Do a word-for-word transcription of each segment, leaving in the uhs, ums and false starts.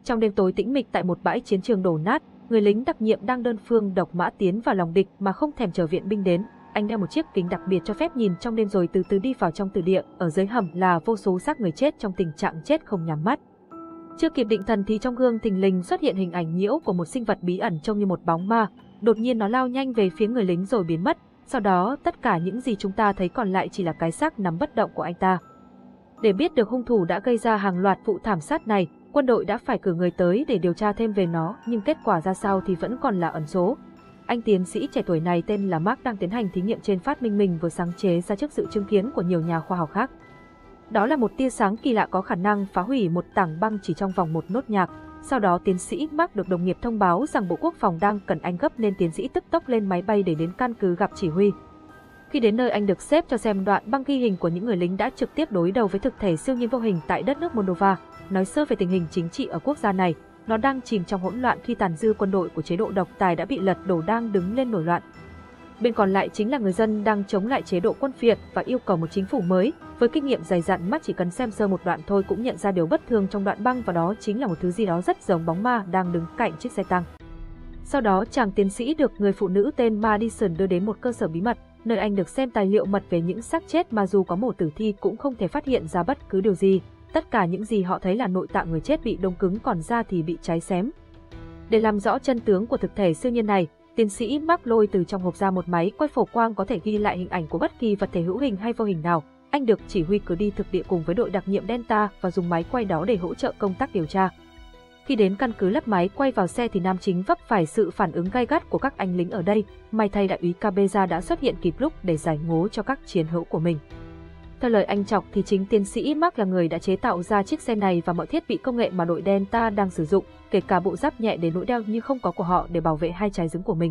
Trong đêm tối tĩnh mịch tại một bãi chiến trường đổ nát, người lính đặc nhiệm đang đơn phương độc mã tiến vào lòng địch mà không thèm chờ viện binh đến. Anh đeo một chiếc kính đặc biệt cho phép nhìn trong đêm rồi từ từ đi vào trong từ địa, ở dưới hầm là vô số xác người chết trong tình trạng chết không nhắm mắt. Chưa kịp định thần thì trong gương thình lình xuất hiện hình ảnh nhiễu của một sinh vật bí ẩn trông như một bóng ma. Đột nhiên nó lao nhanh về phía người lính rồi biến mất. Sau đó tất cả những gì chúng ta thấy còn lại chỉ là cái xác nằm bất động của anh ta. Để biết được hung thủ đã gây ra hàng loạt vụ thảm sát này, quân đội đã phải cử người tới để điều tra thêm về nó, nhưng kết quả ra sao thì vẫn còn là ẩn số. Anh tiến sĩ trẻ tuổi này tên là Mark đang tiến hành thí nghiệm trên phát minh mình vừa sáng chế ra trước sự chứng kiến của nhiều nhà khoa học khác. Đó là một tia sáng kỳ lạ có khả năng phá hủy một tảng băng chỉ trong vòng một nốt nhạc. Sau đó tiến sĩ Mark được đồng nghiệp thông báo rằng Bộ Quốc phòng đang cần anh gấp nên tiến sĩ tức tốc lên máy bay để đến căn cứ gặp chỉ huy. Khi đến nơi anh được xếp cho xem đoạn băng ghi hình của những người lính đã trực tiếp đối đầu với thực thể siêu nhiên vô hình tại đất nước Moldova. Nói sơ về tình hình chính trị ở quốc gia này, nó đang chìm trong hỗn loạn khi tàn dư quân đội của chế độ độc tài đã bị lật đổ đang đứng lên nổi loạn. Bên còn lại chính là người dân đang chống lại chế độ quân phiệt và yêu cầu một chính phủ mới. Với kinh nghiệm dày dặn, Mark chỉ cần xem sơ một đoạn thôi cũng nhận ra điều bất thường trong đoạn băng, và đó chính là một thứ gì đó rất giống bóng ma đang đứng cạnh chiếc xe tăng. Sau đó chàng tiến sĩ được người phụ nữ tên Madison đưa đến một cơ sở bí mật, nơi anh được xem tài liệu mật về những xác chết mà dù có mổ tử thi cũng không thể phát hiện ra bất cứ điều gì. Tất cả những gì họ thấy là nội tạng người chết bị đông cứng, còn da thì bị cháy xém. Để làm rõ chân tướng của thực thể siêu nhiên này, tiến sĩ Mark lôi từ trong hộp ra một máy quay phổ quang có thể ghi lại hình ảnh của bất kỳ vật thể hữu hình hay vô hình nào. Anh được chỉ huy cử đi thực địa cùng với đội đặc nhiệm Delta và dùng máy quay đó để hỗ trợ công tác điều tra. Khi đến căn cứ lắp máy quay vào xe thì nam chính vấp phải sự phản ứng gay gắt của các anh lính ở đây. May thay đại úy Cabeza đã xuất hiện kịp lúc để giải ngố cho các chiến hữu của mình. Theo lời anh Chọc thì chính tiến sĩ Mark là người đã chế tạo ra chiếc xe này và mọi thiết bị công nghệ mà đội Delta đang sử dụng, kể cả bộ giáp nhẹ đến nỗi đeo như không có của họ để bảo vệ hai trái dứng của mình.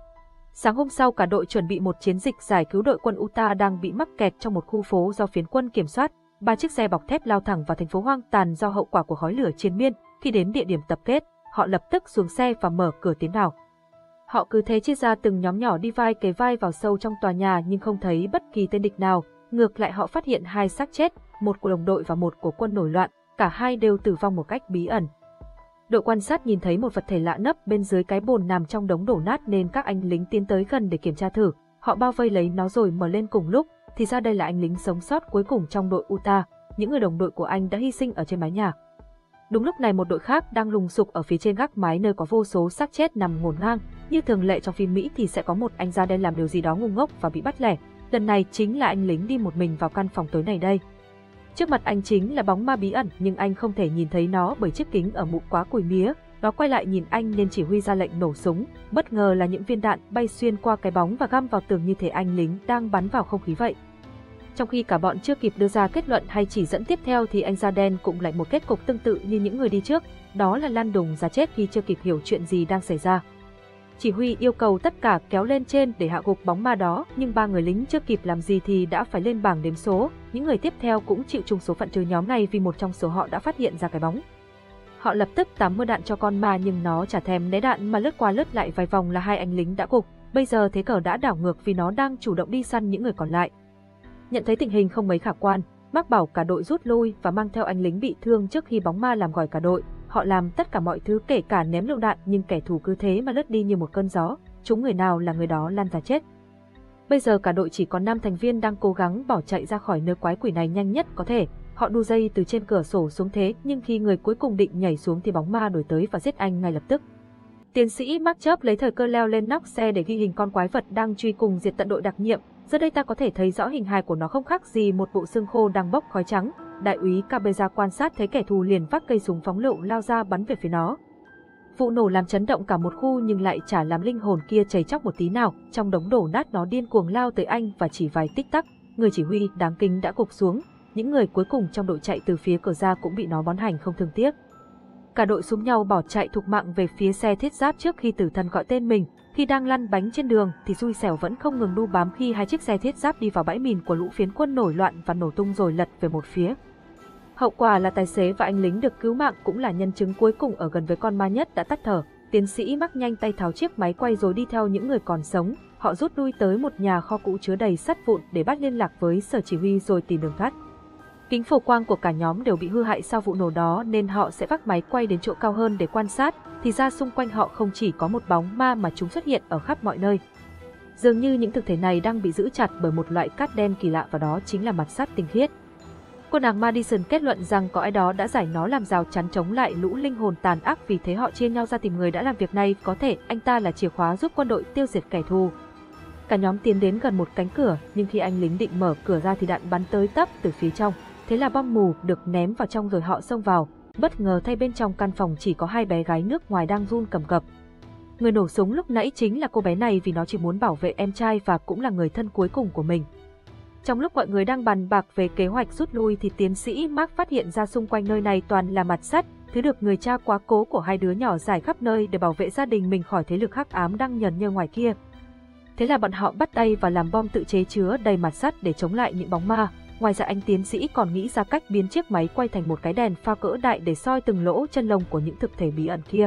Sáng hôm sau, cả đội chuẩn bị một chiến dịch giải cứu đội quân Utah đang bị mắc kẹt trong một khu phố do phiến quân kiểm soát. Ba chiếc xe bọc thép lao thẳng vào thành phố hoang tàn do hậu quả của khói lửa triền miên. Khi đến địa điểm tập kết, họ lập tức xuống xe và mở cửa tiến vào. Họ cứ thế chia ra từng nhóm nhỏ đi vai kề vai vào sâu trong tòa nhà nhưng không thấy bất kỳ tên địch nào. Ngược lại họ phát hiện hai xác chết, một của đồng đội và một của quân nổi loạn, cả hai đều tử vong một cách bí ẩn. Đội quan sát nhìn thấy một vật thể lạ nấp bên dưới cái bồn nằm trong đống đổ nát nên các anh lính tiến tới gần để kiểm tra thử. Họ bao vây lấy nó rồi mở lên cùng lúc, thì ra đây là anh lính sống sót cuối cùng trong đội Utah, những người đồng đội của anh đã hy sinh ở trên mái nhà. Đúng lúc này một đội khác đang lùng sục ở phía trên gác mái nơi có vô số xác chết nằm ngổn ngang. Như thường lệ trong phim Mỹ thì sẽ có một anh da đen làm điều gì đó ngu ngốc và bị bắt lẻ. Lần này chính là anh lính đi một mình vào căn phòng tối này đây. Trước mặt anh chính là bóng ma bí ẩn nhưng anh không thể nhìn thấy nó bởi chiếc kính ở mũ quá cùi mía. Nó quay lại nhìn anh nên chỉ huy ra lệnh nổ súng. Bất ngờ là những viên đạn bay xuyên qua cái bóng và găm vào tường như thể anh lính đang bắn vào không khí vậy. Trong khi cả bọn chưa kịp đưa ra kết luận hay chỉ dẫn tiếp theo thì anh da đen cũng lại một kết cục tương tự như những người đi trước, đó là lăn đùng ra chết khi chưa kịp hiểu chuyện gì đang xảy ra. Chỉ huy yêu cầu tất cả kéo lên trên để hạ gục bóng ma đó, nhưng ba người lính chưa kịp làm gì thì đã phải lên bảng đếm số. Những người tiếp theo cũng chịu chung số phận trừ nhóm này vì một trong số họ đã phát hiện ra cái bóng. Họ lập tức tắm mưa đạn cho con ma nhưng nó chả thèm né đạn mà lướt qua lướt lại vài vòng là hai anh lính đã gục. Bây giờ thế cờ đã đảo ngược vì nó đang chủ động đi săn những người còn lại. Nhận thấy tình hình không mấy khả quan, Mark bảo cả đội rút lui và mang theo anh lính bị thương trước khi bóng ma làm gỏi cả đội. Họ làm tất cả mọi thứ kể cả ném lựu đạn nhưng kẻ thù cứ thế mà lướt đi như một cơn gió, chúng người nào là người đó lăn ra chết. Bây giờ cả đội chỉ có năm thành viên đang cố gắng bỏ chạy ra khỏi nơi quái quỷ này nhanh nhất có thể. Họ đu dây từ trên cửa sổ xuống thế nhưng khi người cuối cùng định nhảy xuống thì bóng ma đuổi tới và giết anh ngay lập tức. Tiến sĩ Mark chớp lấy thời cơ leo lên nóc xe để ghi hình con quái vật đang truy cùng diệt tận đội đặc nhiệm. Giờ đây ta có thể thấy rõ hình hài của nó không khác gì một bộ xương khô đang bốc khói trắng. Đại úy Cabeza quan sát thấy kẻ thù liền vác cây súng phóng lựu lao ra bắn về phía nó. Vụ nổ làm chấn động cả một khu nhưng lại chả làm linh hồn kia chảy chóc một tí nào. Trong đống đổ nát nó điên cuồng lao tới anh và chỉ vài tích tắc, người chỉ huy đáng kính đã gục xuống. Những người cuối cùng trong đội chạy từ phía cửa ra cũng bị nó bắn hành không thương tiếc. Cả đội xúm nhau bỏ chạy thục mạng về phía xe thiết giáp trước khi tử thần gọi tên mình. Khi đang lăn bánh trên đường thì xui xẻo vẫn không ngừng đu bám khi hai chiếc xe thiết giáp đi vào bãi mìn của lũ phiến quân nổi loạn và nổ tung rồi lật về một phía. Hậu quả là tài xế và anh lính được cứu mạng cũng là nhân chứng cuối cùng ở gần với con ma nhất đã tắt thở. Tiến sĩ Mark nhanh tay tháo chiếc máy quay rồi đi theo những người còn sống. Họ rút lui tới một nhà kho cũ chứa đầy sắt vụn để bắt liên lạc với sở chỉ huy rồi tìm đường thoát. Kính phổ quang của cả nhóm đều bị hư hại sau vụ nổ đó nên họ sẽ vác máy quay đến chỗ cao hơn để quan sát, thì ra xung quanh họ không chỉ có một bóng ma mà chúng xuất hiện ở khắp mọi nơi. Dường như những thực thể này đang bị giữ chặt bởi một loại cát đen kỳ lạ và đó chính là mặt sắt tinh khiết. Cô nàng Madison kết luận rằng có ai đó đã giải nó làm rào chắn chống lại lũ linh hồn tàn ác, vì thế họ chia nhau ra tìm người đã làm việc này, có thể anh ta là chìa khóa giúp quân đội tiêu diệt kẻ thù. Cả nhóm tiến đến gần một cánh cửa, nhưng khi anh lính định mở cửa ra thì đạn bắn tới tấp từ phía trong. Thế là bom mù được ném vào trong rồi họ xông vào, bất ngờ thay bên trong căn phòng chỉ có hai bé gái nước ngoài đang run cầm cập. Người nổ súng lúc nãy chính là cô bé này, vì nó chỉ muốn bảo vệ em trai và cũng là người thân cuối cùng của mình. Trong lúc mọi người đang bàn bạc về kế hoạch rút lui thì tiến sĩ Mark phát hiện ra xung quanh nơi này toàn là mặt sắt, thứ được người cha quá cố của hai đứa nhỏ rải khắp nơi để bảo vệ gia đình mình khỏi thế lực hắc ám đang nhờn nhơ ngoài kia. Thế là bọn họ bắt tay và làm bom tự chế chứa đầy mặt sắt để chống lại những bóng ma. Ngoài ra anh tiến sĩ còn nghĩ ra cách biến chiếc máy quay thành một cái đèn pha cỡ đại để soi từng lỗ chân lông của những thực thể bí ẩn kia.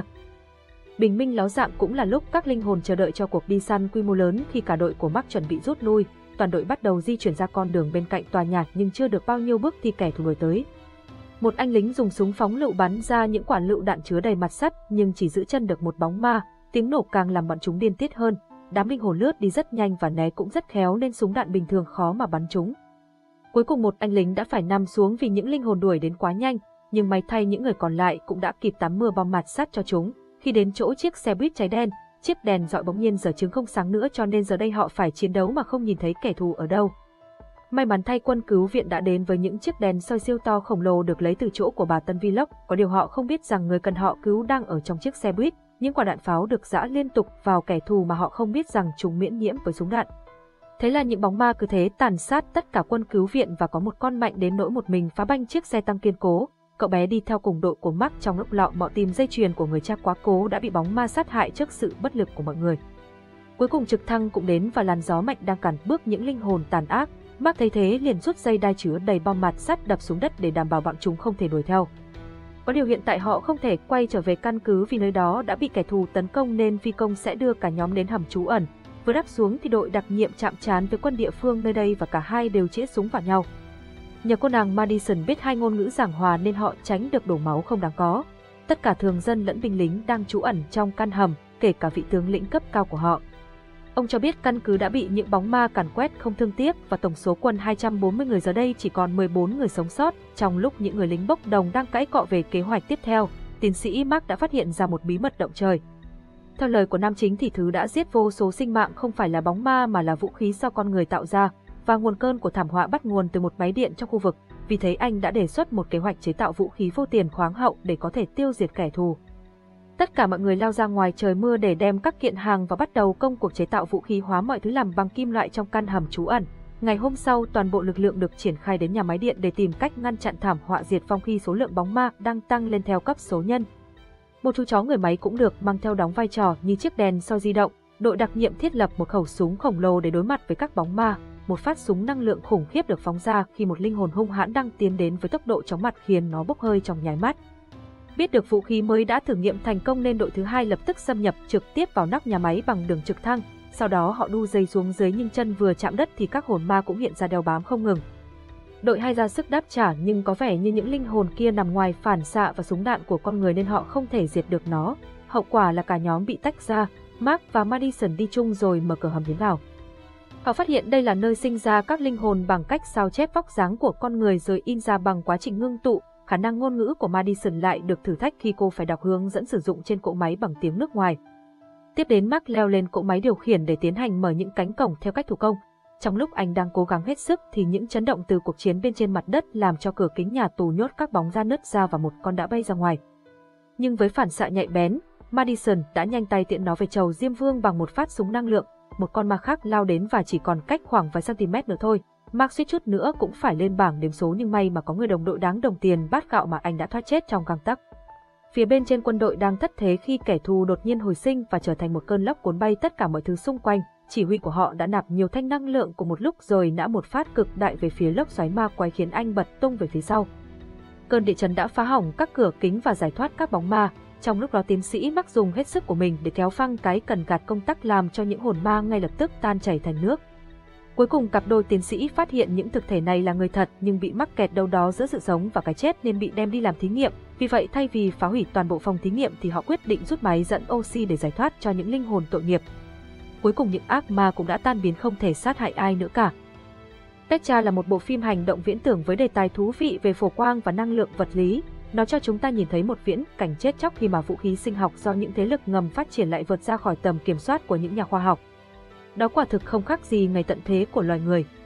Bình minh ló dạng cũng là lúc các linh hồn chờ đợi cho cuộc đi săn quy mô lớn. Khi cả đội của Mark chuẩn bị rút lui, toàn đội bắt đầu di chuyển ra con đường bên cạnh tòa nhà, nhưng chưa được bao nhiêu bước thì kẻ thù đuổi tới. Một anh lính dùng súng phóng lựu bắn ra những quả lựu đạn chứa đầy mặt sắt, nhưng chỉ giữ chân được một bóng ma. Tiếng nổ càng làm bọn chúng điên tiết hơn. Đám linh hồn lướt đi rất nhanh và né cũng rất khéo nên súng đạn bình thường khó mà bắn chúng. Cuối cùng một anh lính đã phải nằm xuống vì những linh hồn đuổi đến quá nhanh, nhưng may thay những người còn lại cũng đã kịp tắm mưa bom mặt sắt cho chúng. Khi đến chỗ chiếc xe buýt cháy đen, chiếc đèn dọi bỗng nhiên giờ chứng không sáng nữa, cho nên giờ đây họ phải chiến đấu mà không nhìn thấy kẻ thù ở đâu. May mắn thay quân cứu viện đã đến với những chiếc đèn soi siêu to khổng lồ được lấy từ chỗ của bà Tân Vlog. Có điều họ không biết rằng người cần họ cứu đang ở trong chiếc xe buýt. Những quả đạn pháo được giã liên tục vào kẻ thù mà họ không biết rằng chúng miễn nhiễm với súng đạn. Thế là những bóng ma cứ thế tàn sát tất cả quân cứu viện và có một con mạnh đến nỗi một mình phá banh chiếc xe tăng kiên cố. Cậu bé đi theo cùng đội của Mark trong lúc lọ mọ tìm dây chuyền của người cha quá cố đã bị bóng ma sát hại trước sự bất lực của mọi người. Cuối cùng trực thăng cũng đến và làn gió mạnh đang cản bước những linh hồn tàn ác. Mark thấy thế liền rút dây đai chứa đầy bom mặt sắt đập xuống đất để đảm bảo bọn chúng không thể đuổi theo. Có điều hiện tại họ không thể quay trở về căn cứ vì nơi đó đã bị kẻ thù tấn công, nên phi công sẽ đưa cả nhóm đến hầm trú ẩn. Vừa đáp xuống thì đội đặc nhiệm chạm trán với quân địa phương nơi đây và cả hai đều chĩa súng vào nhau. Nhờ cô nàng Madison biết hai ngôn ngữ giảng hòa nên họ tránh được đổ máu không đáng có. Tất cả thường dân lẫn binh lính đang trú ẩn trong căn hầm, kể cả vị tướng lĩnh cấp cao của họ. Ông cho biết căn cứ đã bị những bóng ma càn quét không thương tiếc và tổng số quân hai trăm bốn mươi người giờ đây chỉ còn mười bốn người sống sót. Trong lúc những người lính bốc đồng đang cãi cọ về kế hoạch tiếp theo, tiến sĩ Mark đã phát hiện ra một bí mật động trời. Theo lời của nam chính thì thứ đã giết vô số sinh mạng không phải là bóng ma mà là vũ khí do con người tạo ra, và nguồn cơn của thảm họa bắt nguồn từ một máy điện trong khu vực. Vì thế anh đã đề xuất một kế hoạch chế tạo vũ khí vô tiền khoáng hậu để có thể tiêu diệt kẻ thù. Tất cả mọi người lao ra ngoài trời mưa để đem các kiện hàng và bắt đầu công cuộc chế tạo vũ khí hóa mọi thứ làm bằng kim loại trong căn hầm trú ẩn. Ngày hôm sau, toàn bộ lực lượng được triển khai đến nhà máy điện để tìm cách ngăn chặn thảm họa diệt vong khi số lượng bóng ma đang tăng lên theo cấp số nhân. Một chú chó người máy cũng được mang theo đóng vai trò như chiếc đèn soi di động. Đội đặc nhiệm thiết lập một khẩu súng khổng lồ để đối mặt với các bóng ma. Một phát súng năng lượng khủng khiếp được phóng ra khi một linh hồn hung hãn đang tiến đến với tốc độ chóng mặt khiến nó bốc hơi trong nháy mắt. Biết được vũ khí mới đã thử nghiệm thành công nên đội thứ hai lập tức xâm nhập trực tiếp vào nóc nhà máy bằng đường trực thăng. Sau đó họ đu dây xuống dưới, nhưng chân vừa chạm đất thì các hồn ma cũng hiện ra đeo bám không ngừng. Đội hai ra sức đáp trả nhưng có vẻ như những linh hồn kia nằm ngoài phản xạ và súng đạn của con người nên họ không thể diệt được nó. Hậu quả là cả nhóm bị tách ra, Mark và Madison đi chung rồi mở cửa hầm tiến vào. Họ phát hiện đây là nơi sinh ra các linh hồn bằng cách sao chép vóc dáng của con người rồi in ra bằng quá trình ngưng tụ. Khả năng ngôn ngữ của Madison lại được thử thách khi cô phải đọc hướng dẫn sử dụng trên cỗ máy bằng tiếng nước ngoài. Tiếp đến Mark leo lên cỗ máy điều khiển để tiến hành mở những cánh cổng theo cách thủ công. Trong lúc anh đang cố gắng hết sức thì những chấn động từ cuộc chiến bên trên mặt đất làm cho cửa kính nhà tù nhốt các bóng ra nứt ra và một con đã bay ra ngoài. Nhưng với phản xạ nhạy bén, Madison đã nhanh tay tiễn nó về chầu Diêm Vương bằng một phát súng năng lượng. Một con ma khác lao đến và chỉ còn cách khoảng vài cm nữa thôi. Mark suýt chút nữa cũng phải lên bảng đếm số, nhưng may mà có người đồng đội đáng đồng tiền bát gạo mà anh đã thoát chết trong gang tấc. Phía bên trên quân đội đang thất thế khi kẻ thù đột nhiên hồi sinh và trở thành một cơn lốc cuốn bay tất cả mọi thứ xung quanh. Chỉ huy của họ đã nạp nhiều thanh năng lượng cùng một lúc rồi nã một phát cực đại về phía lốc xoáy ma quái khiến anh bật tung về phía sau. Cơn địa chấn đã phá hỏng các cửa kính và giải thoát các bóng ma. Trong lúc đó tiến sĩ Mark dùng hết sức của mình để kéo phăng cái cần gạt công tắc làm cho những hồn ma ngay lập tức tan chảy thành nước. Cuối cùng cặp đôi tiến sĩ phát hiện những thực thể này là người thật nhưng bị mắc kẹt đâu đó giữa sự sống và cái chết nên bị đem đi làm thí nghiệm. Vì vậy thay vì phá hủy toàn bộ phòng thí nghiệm thì họ quyết định rút máy dẫn oxy để giải thoát cho những linh hồn tội nghiệp. Cuối cùng những ác ma cũng đã tan biến, không thể sát hại ai nữa cả. Spectre là một bộ phim hành động viễn tưởng với đề tài thú vị về phổ quang và năng lượng vật lý. Nó cho chúng ta nhìn thấy một viễn cảnh chết chóc khi mà vũ khí sinh học do những thế lực ngầm phát triển lại vượt ra khỏi tầm kiểm soát của những nhà khoa học. Đó quả thực không khác gì ngày tận thế của loài người.